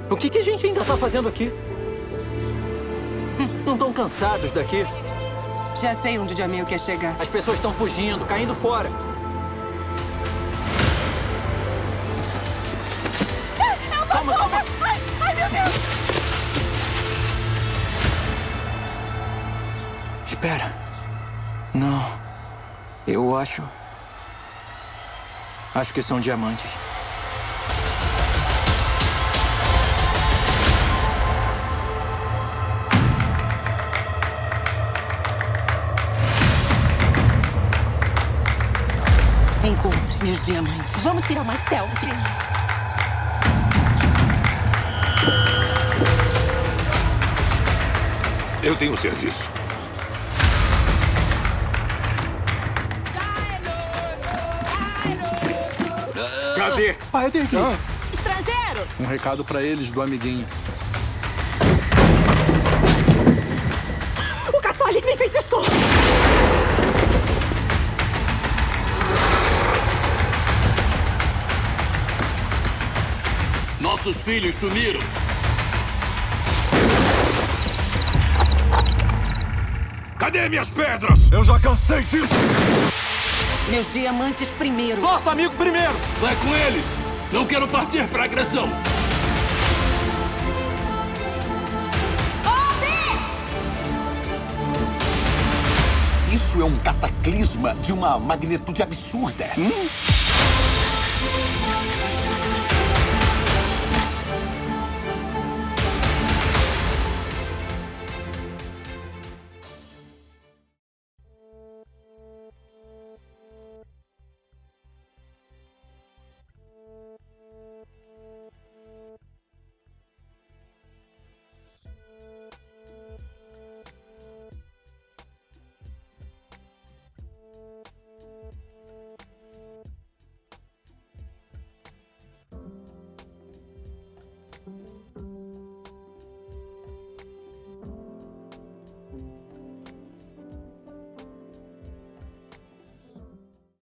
O que a gente ainda tá fazendo aqui? Não estão cansados daqui? Já sei onde o Jamil quer chegar. As pessoas estão fugindo, caindo fora. Calma, calma! Ai, meu Deus! Espera. Não. Eu acho... Acho que são diamantes. Encontre meus diamantes. Vamos tirar uma selfie. Eu tenho serviço. Cadê? Pai, eu tenho que ir. Estrangeiro! Um recado pra eles do amiguinho. O Caçoli me enfeitiçou! Nossos filhos sumiram. Cadê minhas pedras? Eu já cansei disso. Meus diamantes primeiro. Nosso amigo primeiro! Vai com eles. Não quero partir para agressão. Isso é um cataclisma de uma magnitude absurda.